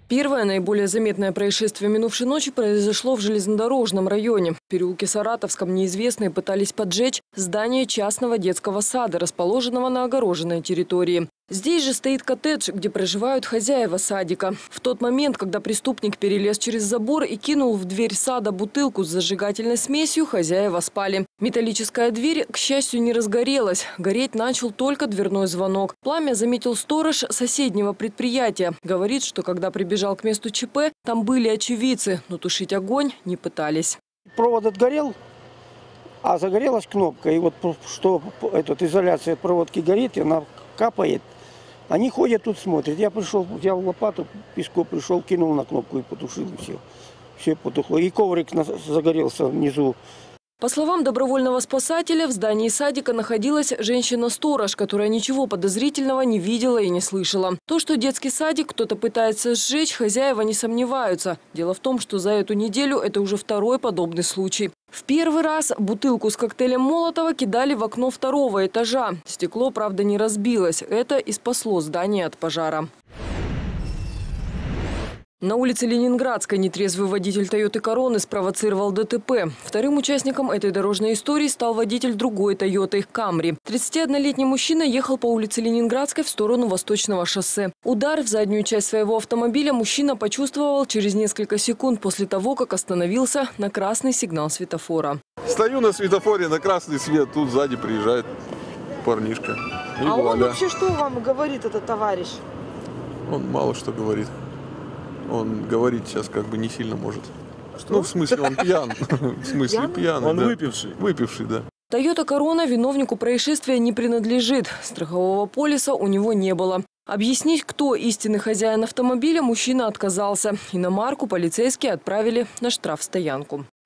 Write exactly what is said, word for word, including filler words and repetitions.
Первое, наиболее заметное происшествие минувшей ночи произошло в железнодорожном районе. В переулке Саратовском неизвестные пытались поджечь здание частного детского сада, расположенного на огороженной территории. Здесь же стоит коттедж, где проживают хозяева садика. В тот момент, когда преступник перелез через забор и кинул в дверь сада бутылку с зажигательной смесью, хозяева спали. Металлическая дверь, к счастью, не разгорелась. Гореть начал только дверной звонок. Пламя заметил сторож соседнего предприятия. Говорит, что когда прибежал к месту ЧП, там были очевидцы, но тушить огонь не пытались. Провод отгорел, а загорелась кнопка. И вот что эта изоляция проводки горит, и она капает. Они ходят тут, смотрят. Я пришел, взял лопату, песку пришел, кинул на кнопку и потушил. И все. Все потухло. И коврик загорелся внизу. По словам добровольного спасателя, в здании садика находилась женщина-сторож, которая ничего подозрительного не видела и не слышала. То, что детский садик кто-то пытается сжечь, хозяева не сомневаются. Дело в том, что за эту неделю это уже второй подобный случай. В первый раз бутылку с коктейлем Молотова кидали в окно второго этажа. Стекло, правда, не разбилось. Это и спасло здание от пожара. На улице Ленинградской нетрезвый водитель «Тойоты Короны» спровоцировал ДТП. Вторым участником этой дорожной истории стал водитель другой «Тойоты» Камри. тридцатиоднолетний мужчина ехал по улице Ленинградской в сторону Восточного шоссе. Удар в заднюю часть своего автомобиля мужчина почувствовал через несколько секунд после того, как остановился на красный сигнал светофора. Стою на светофоре, на красный свет, тут сзади приезжает парнишка. И а вуаля. Он вообще что вам говорит, этот товарищ? Он мало что говорит. Он говорить сейчас как бы не сильно может. Что? Ну, в смысле, он пьян. В смысле, пьяный. Он выпивший. Выпивший, да. «Тойота Корона» виновнику происшествия не принадлежит. Страхового полиса у него не было. Объяснить, кто истинный хозяин автомобиля, мужчина отказался. Иномарку полицейские отправили на штрафстоянку.